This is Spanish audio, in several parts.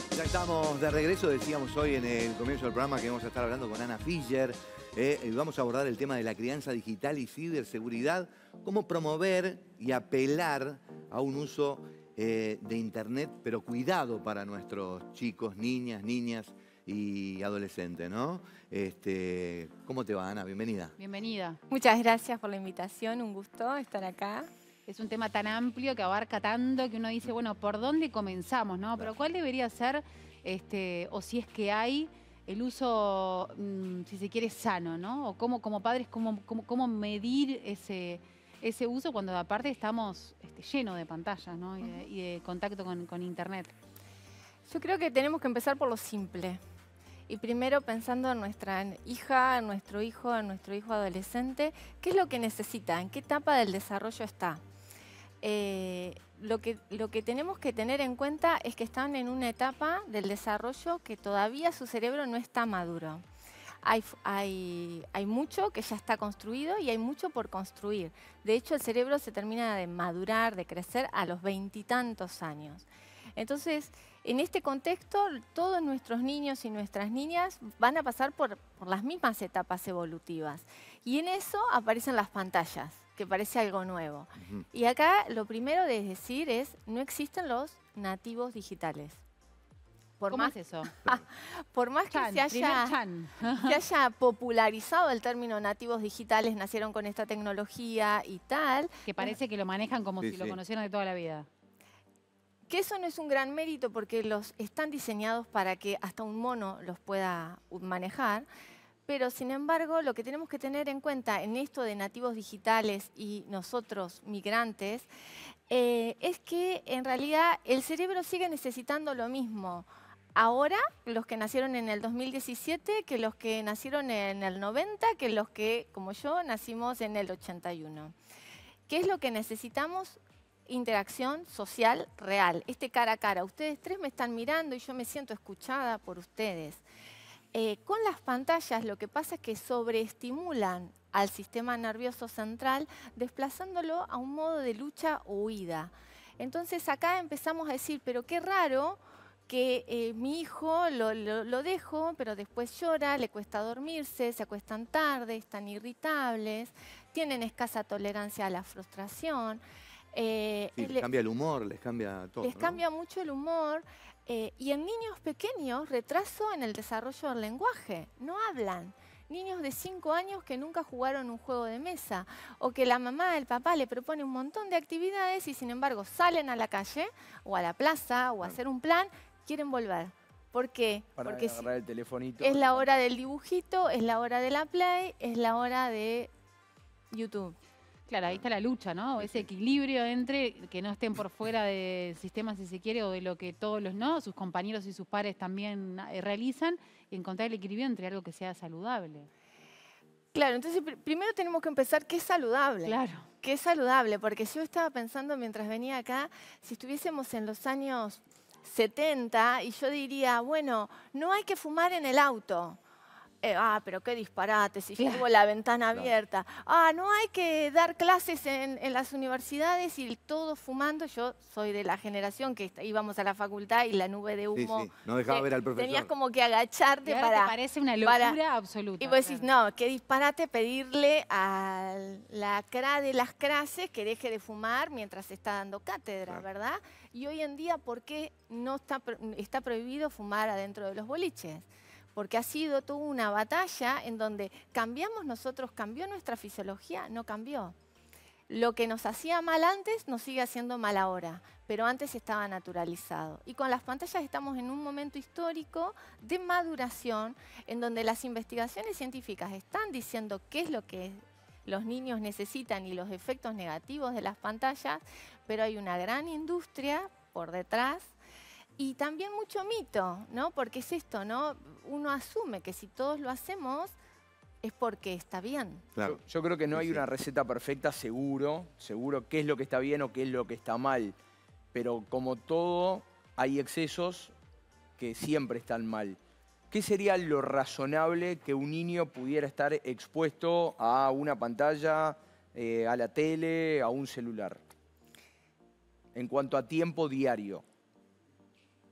Ya estamos de regreso, decíamos hoy en el comienzo del programa que vamos a estar hablando con Ana Fischer. Y vamos a abordar el tema de la crianza digital y ciberseguridad, cómo promover y apelar a un uso de Internet, pero cuidado para nuestros chicos, niñas y adolescentes, ¿no? ¿Cómo te va, Ana? Bienvenida. Bienvenida. Muchas gracias por la invitación, un gusto estar acá. Es un tema tan amplio que abarca tanto que uno dice, bueno, ¿por dónde comenzamos, no? Pero ¿cuál debería ser, o si es que hay, el uso, si se quiere, sano, ¿no? O cómo, como padres, cómo medir ese uso cuando aparte estamos llenos de pantallas, ¿no? Y de contacto con Internet. Yo creo que tenemos que empezar por lo simple. Y primero pensando en nuestra hija, en nuestro hijo adolescente, ¿qué es lo que necesita? ¿En qué etapa del desarrollo está? Lo que tenemos que tener en cuenta es que están en una etapa del desarrollo que todavía su cerebro no está maduro. Hay mucho que ya está construido y hay mucho por construir. De hecho, el cerebro se termina de madurar, de crecer a los 20 y tantos años. Entonces, en este contexto, todos nuestros niños y nuestras niñas van a pasar por las mismas etapas evolutivas. Y en eso aparecen las pantallas, que parece algo nuevo. Y acá lo primero de decir es, no existen los nativos digitales. ¿Cómo es eso? Por más que se haya popularizado el término nativos digitales, nacieron con esta tecnología y tal. Que parece que lo manejan como si lo conocieran de toda la vida. Que eso no es un gran mérito porque los están diseñados para que hasta un mono los pueda manejar. Pero, sin embargo, lo que tenemos que tener en cuenta en esto de nativos digitales y nosotros, migrantes, es que en realidad el cerebro sigue necesitando lo mismo. Ahora, los que nacieron en el 2017, que los que nacieron en el 90, que los que, como yo, nacimos en el 81. ¿Qué es lo que necesitamos? Interacción social real, cara a cara. Ustedes tres me están mirando y yo me siento escuchada por ustedes. Con las pantallas lo que pasa es que sobreestimulan al sistema nervioso central, desplazándolo a un modo de lucha o huida. Entonces acá empezamos a decir, pero qué raro que mi hijo lo dejo, pero después llora, le cuesta dormirse, se acuestan tarde, están irritables, tienen escasa tolerancia a la frustración. Les cambia el humor, les cambia todo. Les cambia mucho el humor. Y en niños pequeños, retraso en el desarrollo del lenguaje. No hablan. Niños de 5 años que nunca jugaron un juego de mesa. O que la mamá, el papá le propone un montón de actividades y sin embargo salen a la calle o a la plaza o a hacer un plan, quieren volver. ¿Por qué? Porque agarrar el telefonito. Es la hora del dibujito, es la hora de la Play, es la hora de YouTube. Claro, ahí está la lucha, ¿no? Ese equilibrio entre que no estén por fuera del sistema, si se quiere, o de lo que todos sus compañeros y sus pares también realizan, y encontrar el equilibrio entre algo que sea saludable. Claro, entonces primero tenemos que empezar qué es saludable. Claro. ¿Qué es saludable? Porque yo estaba pensando mientras venía acá, si estuviésemos en los años 70, y yo diría, bueno, no hay que fumar en el auto. Pero qué disparate, si llevo la ventana abierta. No hay que dar clases en las universidades y todos fumando. Yo soy de la generación que íbamos a la facultad y la nube de humo. Sí. No dejaba ver al profesor. Tenías como que agacharte para... Te parece una locura absoluta. Y vos decís, no, qué disparate pedirle a la CRA de las clases que deje de fumar mientras está dando cátedra, ¿verdad? Y hoy en día, ¿por qué no está prohibido fumar adentro de los boliches? Porque ha sido toda una batalla en donde cambiamos nosotros, cambió nuestra fisiología, no cambió. Lo que nos hacía mal antes nos sigue haciendo mal ahora, pero antes estaba naturalizado. Y con las pantallas estamos en un momento histórico de maduración en donde las investigaciones científicas están diciendo qué es lo que los niños necesitan y los efectos negativos de las pantallas, pero hay una gran industria por detrás. Y también mucho mito, ¿no? Porque es esto, ¿no? Uno asume que si todos lo hacemos es porque está bien. Claro. Yo creo que no hay una receta perfecta, seguro qué es lo que está bien o qué es lo que está mal. Pero como todo, hay excesos que siempre están mal. ¿Qué sería lo razonable que un niño pudiera estar expuesto a una pantalla, a la tele, a un celular? En cuanto a tiempo diario.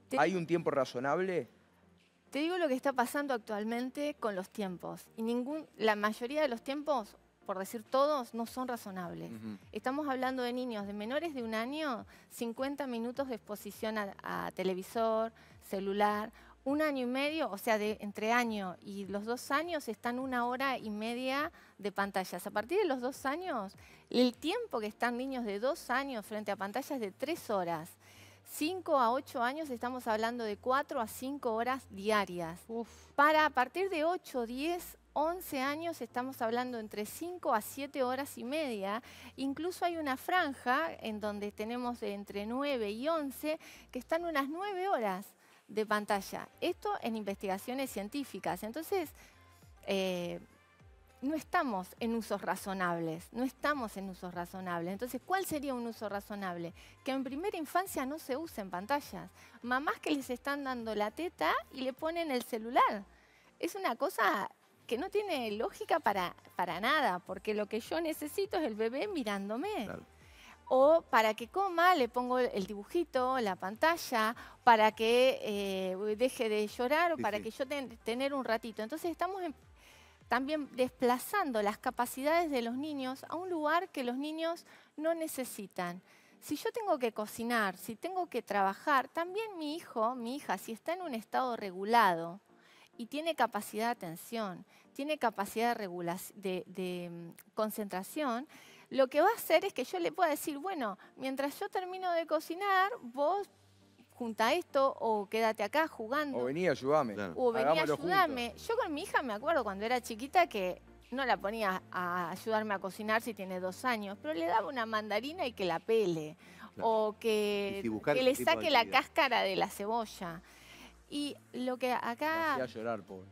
¿Hay un tiempo razonable? Te digo lo que está pasando actualmente con los tiempos. Y la mayoría de los tiempos, por decir todos, no son razonables. Estamos hablando de niños de menores de 1 año, 50 minutos de exposición a televisor, celular. 1 año y medio, o sea, entre año y los 2 años están 1 hora y media de pantallas. A partir de los 2 años, el tiempo que están niños de 2 años frente a pantallas es de 3 horas. 5 a 8 años estamos hablando de 4 a 5 horas diarias. Para a partir de 8, 10, 11 años estamos hablando entre 5 a 7 horas y media. Incluso hay una franja en donde tenemos entre 9 y 11 que están unas 9 horas de pantalla. Esto en investigaciones científicas. Entonces, no estamos en usos razonables, Entonces, ¿cuál sería un uso razonable? Que en primera infancia no se usen pantallas. Mamás que les están dando la teta y le ponen el celular. Es una cosa que no tiene lógica para nada, porque lo que yo necesito es el bebé mirándome. Claro. O para que coma le pongo el dibujito, la pantalla, para que deje de llorar o para que yo tener un ratito. Entonces estamos también desplazando las capacidades de los niños a un lugar que los niños no necesitan. Si yo tengo que cocinar, si tengo que trabajar, también mi hijo, mi hija, si está en un estado regulado y tiene capacidad de atención, tiene capacidad de concentración, lo que va a hacer es que yo le pueda decir, bueno, mientras yo termino de cocinar, vos junta esto o quédate acá jugando. O vení, ayúdame. Claro. O vení, ayúdame. Yo con mi hija me acuerdo cuando era chiquita que no la ponía a ayudarme a cocinar si tiene 2 años, pero le daba una mandarina y que la pele. Claro. O que le saque la cáscara de la cebolla. Y lo que acá... Me hacía llorar, pobre.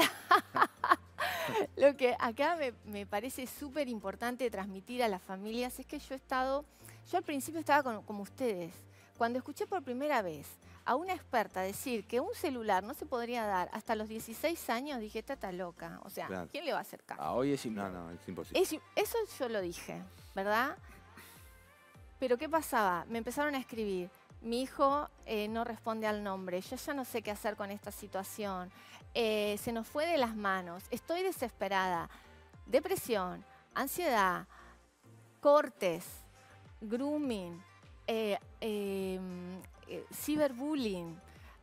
Lo que acá me parece súper importante transmitir a las familias es que yo al principio estaba como ustedes. Cuando escuché por primera vez a una experta decir que un celular no se podría dar hasta los 16 años, dije, esta está loca. O sea, claro. ¿Quién le va a hacer caso? Hoy es imposible. No, es imposible. Eso yo lo dije, ¿verdad? Pero ¿qué pasaba? Me empezaron a escribir. Mi hijo no responde al nombre. Yo ya no sé qué hacer con esta situación. Se nos fue de las manos. Estoy desesperada. Depresión, ansiedad, cortes, grooming, ciberbullying.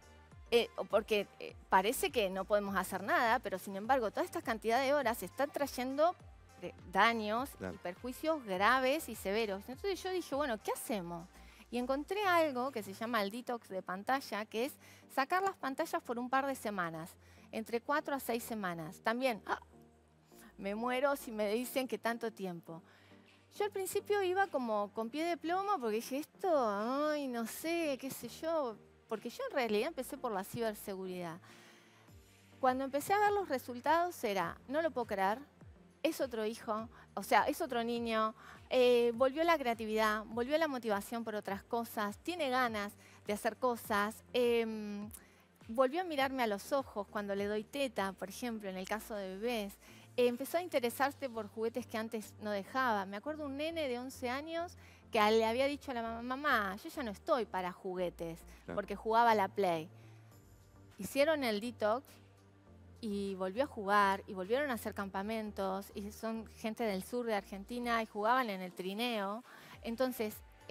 Porque parece que no podemos hacer nada, pero sin embargo, toda esta cantidad de horas están trayendo daños y perjuicios graves y severos. Entonces yo dije, bueno, ¿qué hacemos? Y encontré algo que se llama el detox de pantalla, que es sacar las pantallas por un par de semanas, entre 4 a 6 semanas. También, me muero si me dicen que tanto tiempo. Yo al principio iba como con pie de plomo porque dije, ay, no sé, qué sé yo, porque yo en realidad empecé por la ciberseguridad. Cuando empecé a ver los resultados era, no lo puedo creer, es otro hijo, o sea, es otro niño, volvió la creatividad, volvió la motivación por otras cosas, tiene ganas de hacer cosas, volvió a mirarme a los ojos cuando le doy teta, por ejemplo, en el caso de bebés, empezó a interesarse por juguetes que antes no dejaba. Me acuerdo un nene de 11 años que le había dicho a la mamá, mamá, yo ya no estoy para juguetes, porque jugaba a la Play. Hicieron el detox y volvió a jugar y volvieron a hacer campamentos y son gente del sur de Argentina y jugaban en el trineo. Entonces,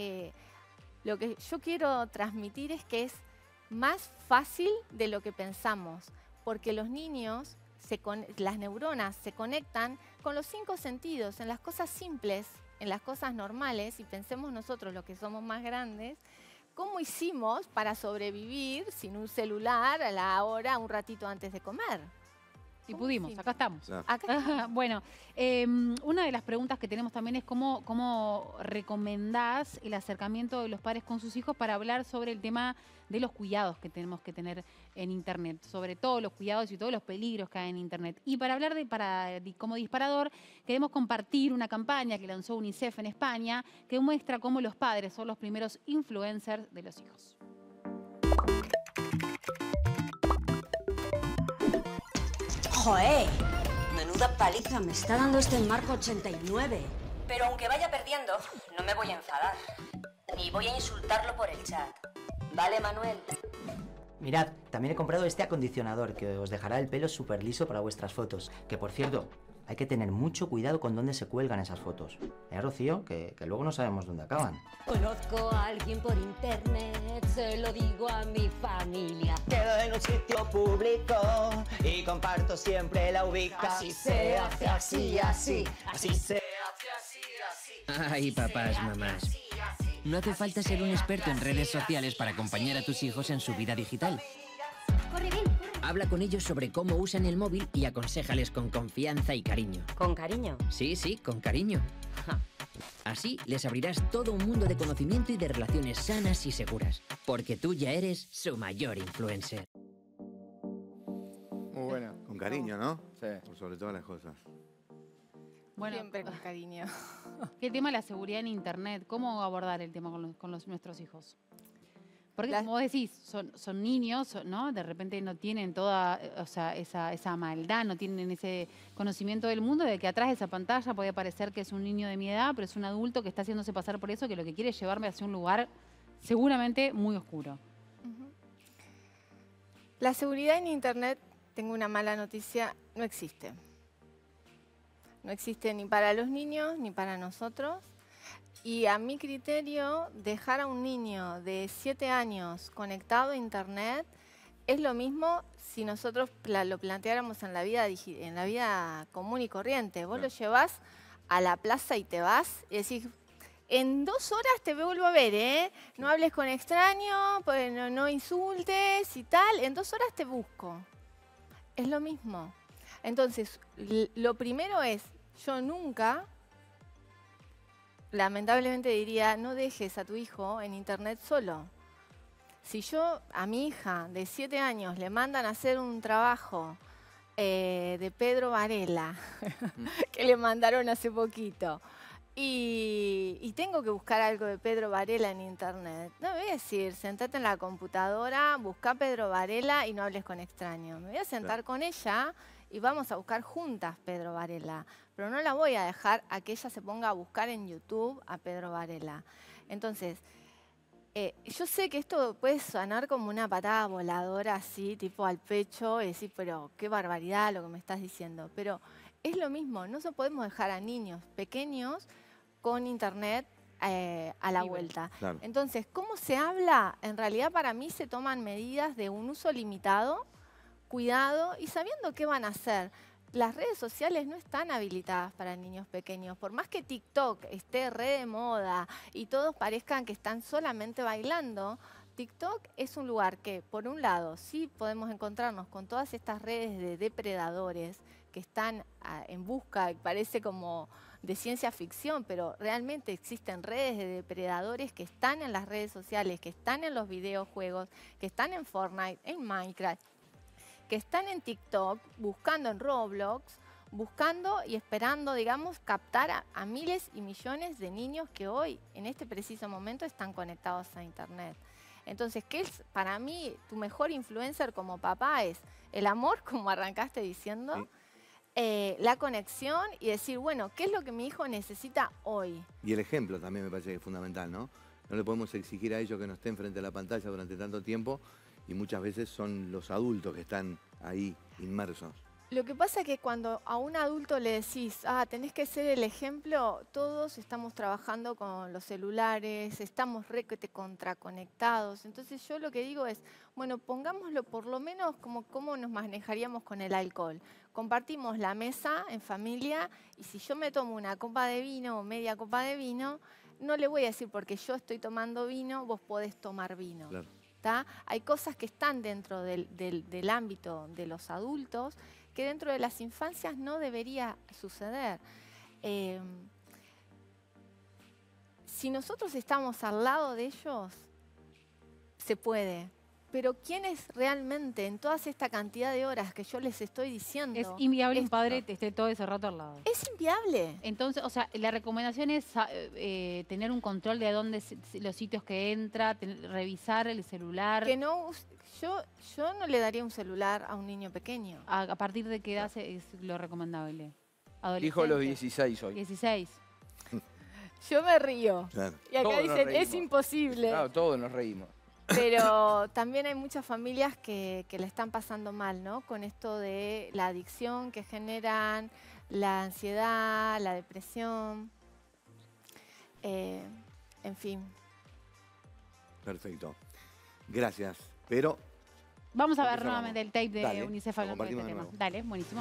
lo que yo quiero transmitir es que es más fácil de lo que pensamos, porque los niños, las neuronas se conectan con los 5 sentidos, en las cosas simples, en las cosas normales, y pensemos nosotros, los que somos más grandes, ¿cómo hicimos para sobrevivir sin un celular a la hora, un ratito antes de comer? Y pudimos, acá estamos. Claro. Acá. Bueno, una de las preguntas que tenemos también es cómo recomendás el acercamiento de los padres con sus hijos para hablar sobre el tema de los cuidados que tenemos que tener en Internet, sobre todos los cuidados y todos los peligros que hay en Internet. Y para hablar como disparador, queremos compartir una campaña que lanzó UNICEF en España que muestra cómo los padres son los primeros influencers de los hijos. ¡Joder! Menuda paliza me está dando este Marco 89. Pero aunque vaya perdiendo, no me voy a enfadar. Ni voy a insultarlo por el chat. ¿Vale, Manuel? Mirad, también he comprado este acondicionador que os dejará el pelo súper liso para vuestras fotos. Que por cierto, hay que tener mucho cuidado con dónde se cuelgan esas fotos. Rocío? Que luego no sabemos dónde acaban. Conozco a alguien por internet, se lo digo a mi familia. Quedo en un sitio público y comparto siempre la ubicación. Así se hace así, así. Así se hace así, así. Ay, papás, mamás. No hace falta ser un experto en redes sociales para acompañar a tus hijos en su vida digital. Corre, ven, corre. Habla con ellos sobre cómo usan el móvil y aconséjales con confianza y cariño. ¿Con cariño? Sí, con cariño. Así les abrirás todo un mundo de conocimiento y de relaciones sanas y seguras, porque tú ya eres su mayor influencer. Muy buena. Con cariño, ¿no? Sí. Por sobre todas las cosas. Bueno, Siempre con cariño. ¿qué tema de la seguridad en Internet? ¿Cómo abordar el tema con nuestros hijos? Porque como vos decís, son niños, ¿no? De repente no tienen toda, o sea, esa maldad, no tienen ese conocimiento del mundo, de que atrás de esa pantalla puede parecer que es un niño de mi edad, pero es un adulto que está haciéndose pasar por eso, que lo que quiere es llevarme hacia un lugar seguramente muy oscuro. La seguridad en Internet, tengo una mala noticia, no existe. No existe ni para los niños ni para nosotros. Y a mi criterio, dejar a un niño de 7 años conectado a Internet es lo mismo si nosotros lo planteáramos en la vida común y corriente. Vos lo llevas a la plaza y te vas y decís, en 2 horas te vuelvo a ver, ¿eh? No hables con extraños, pues no insultes y tal. En 2 horas te busco. Es lo mismo. Entonces, lo primero es, yo nunca, lamentablemente diría, no dejes a tu hijo en Internet solo. Si yo a mi hija de 7 años le mandan a hacer un trabajo de Pedro Varela, que le mandaron hace poquito, y tengo que buscar algo de Pedro Varela en Internet, no me voy a decir, sentate en la computadora, busca Pedro Varela y no hables con extraños. Me voy a sentar con ella y vamos a buscar juntas Pedro Varela. Pero no la voy a dejar a que ella se ponga a buscar en YouTube a Pedro Varela. Entonces, yo sé que esto puede sonar como una patada voladora así, tipo al pecho, y decir, pero qué barbaridad lo que me estás diciendo. Pero es lo mismo, no se podemos dejar a niños pequeños con Internet a la vuelta. Claro. Entonces, ¿cómo se habla? En realidad para mí se toman medidas de un uso limitado, cuidado y sabiendo qué van a hacer. Las redes sociales no están habilitadas para niños pequeños. Por más que TikTok esté re de moda y todos parezcan que están solamente bailando, TikTok es un lugar que, por un lado, sí podemos encontrarnos con todas estas redes de depredadores que están en busca, y parece como de ciencia ficción, pero realmente existen redes de depredadores que están en las redes sociales, que están en los videojuegos, que están en Fortnite, en Minecraft, que están en TikTok, buscando en Roblox, buscando y esperando, digamos, captar a miles y millones de niños que hoy, en este preciso momento, están conectados a Internet. Entonces, ¿qué es para mí tu mejor influencer como papá? Es el amor, como arrancaste diciendo, la conexión y decir, bueno, ¿qué es lo que mi hijo necesita hoy? Y el ejemplo también me parece que es fundamental, ¿no? No le podemos exigir a ellos que no estén frente a la pantalla durante tanto tiempo y muchas veces son los adultos que están ahí inmersos. Lo que pasa es que cuando a un adulto le decís, tenés que ser el ejemplo, todos estamos trabajando con los celulares, estamos requete contraconectados. Entonces yo lo que digo es, bueno, pongámoslo por lo menos como cómo nos manejaríamos con el alcohol. Compartimos la mesa en familia y si yo me tomo una copa de vino o media copa de vino, no le voy a decir porque yo estoy tomando vino, vos podés tomar vino. Claro. Hay cosas que están dentro del ámbito de los adultos que dentro de las infancias no debería suceder. Si nosotros estamos al lado de ellos, se puede. Pero ¿quiénes realmente en toda esta cantidad de horas que yo les estoy diciendo? Es inviable un padre que esté todo ese rato al lado. Es inviable. Entonces, o sea, la recomendación es tener un control de dónde los sitios que entra, revisar el celular. Que no, yo no le daría un celular a un niño pequeño. ¿A partir de qué edad es lo recomendable? Dijo los 16 hoy. 16. Yo me río. Claro. Y acá Todos nos dicen, es reímos. imposible. Claro, todos nos reímos. Pero también hay muchas familias que le están pasando mal, ¿no? Con esto de la adicción que generan, la ansiedad, la depresión, en fin. Perfecto. Gracias. Pero Vamos a ver empezamos. nuevamente el tape de Dale, UNICEF lo hablando de este compartimos de tema. nuevo. Dale, buenísimo.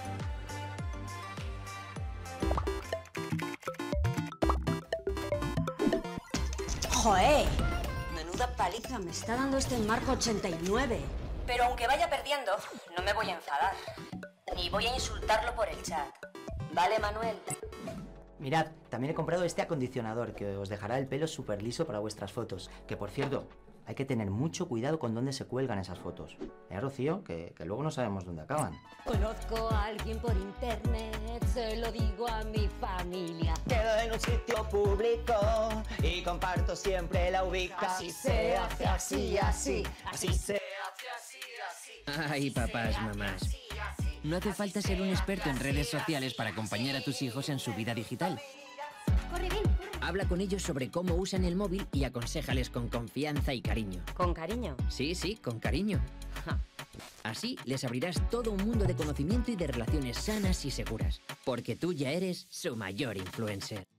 ¡Joder! Menuda paliza me está dando este Marco 89. Pero aunque vaya perdiendo, no me voy a enfadar. Ni voy a insultarlo por el chat. ¿Vale, Manuel? Mirad, también he comprado este acondicionador que os dejará el pelo súper liso para vuestras fotos. Que por cierto, hay que tener mucho cuidado con dónde se cuelgan esas fotos. Rocío? Que luego no sabemos dónde acaban. Conozco a alguien por internet, se lo digo a mi familia. Quedo en un sitio público y comparto siempre la ubicación. Así se hace, así, así. Así se Ay, papás, mamás. No hace falta ser un experto en redes sociales para acompañar a tus hijos en su vida digital. Corre bien. Habla con ellos sobre cómo usan el móvil y aconséjales con confianza y cariño. ¿Con cariño? Sí, sí, con cariño. Así les abrirás todo un mundo de conocimiento y de relaciones sanas y seguras, porque tú ya eres su mayor influencer.